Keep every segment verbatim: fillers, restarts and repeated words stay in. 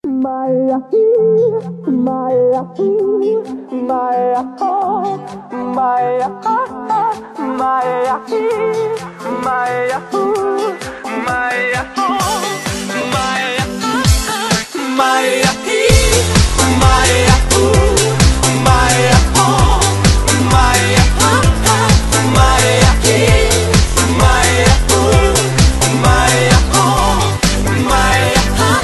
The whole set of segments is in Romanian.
Maya, Maya, Maya, oh, Maya, Maya, Maya, Maya, oh, Maya, Maya, Maya, Maya, oh, Maya, Maya, Maya, Maya, oh, Maya.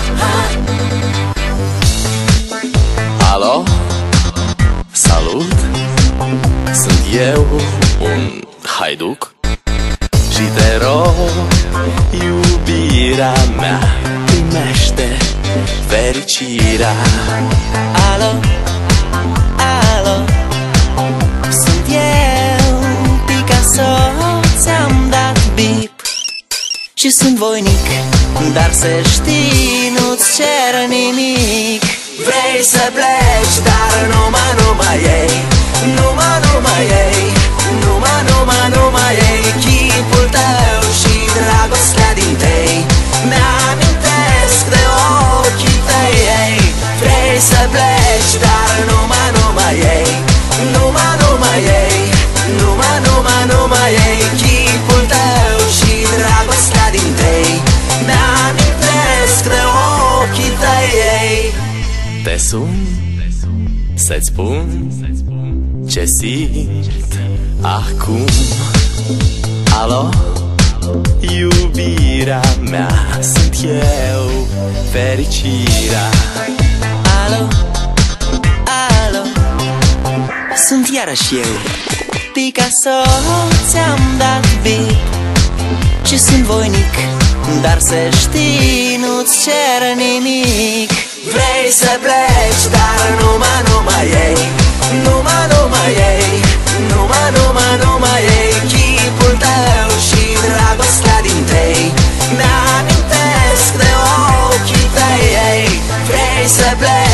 Alo? Salut! Sunt eu, un haiduc, și te rog, iubirea mea, primește fericirea. Alo? Alo? Sunt eu, Picasso, ți-am dat bip și sunt voinic, dar să știi, nu-ți cer nimic. Vrei să pleci, dar numai, numai ei, numai, numai ei, numai, numai, numai ei, chipul tău și dragostea din tei mi-amintesc de ochii tăi, ei. Vrei să pleci, dar numai, numai ei, numai, numai ei, numai, numai, numai ei, chipul tău și dragostea din tei mi-amintesc de ochii tăi, ei. Te sun să-ți spun ce simt acum. Alo? Iubirea mea, sunt eu, fericirea. Alo? Alo? Sunt iarăși eu, Picasso, ți-am dat bip și sunt voinic, dar să știi, nu-ți cer nimic. Vrei să pleci, dar numai, numai ei, numai, numai ei, numai, numai, numai ei, chipul tău și dragostea din tei mi-amintesc de ochii tăi, ei. Vrei să pleci